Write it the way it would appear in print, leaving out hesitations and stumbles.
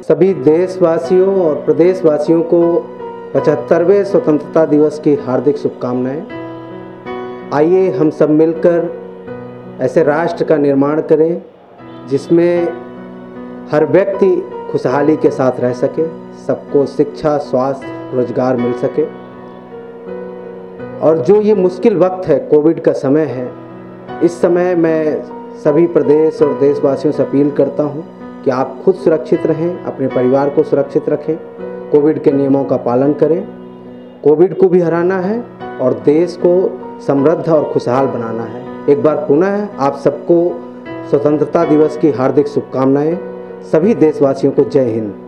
सभी देशवासियों और प्रदेशवासियों को 75वें स्वतंत्रता दिवस की हार्दिक शुभकामनाएं। आइए हम सब मिलकर ऐसे राष्ट्र का निर्माण करें जिसमें हर व्यक्ति खुशहाली के साथ रह सके, सबको शिक्षा, स्वास्थ्य, रोजगार मिल सके। और जो ये मुश्किल वक्त है, कोविड का समय है, इस समय मैं सभी प्रदेश और देशवासियों से अपील करता हूँ कि आप खुद सुरक्षित रहें, अपने परिवार को सुरक्षित रखें, कोविड के नियमों का पालन करें। कोविड को भी हराना है और देश को समृद्ध और खुशहाल बनाना है। एक बार पुनः आप सबको स्वतंत्रता दिवस की हार्दिक शुभकामनाएं। सभी देशवासियों को जय हिंद।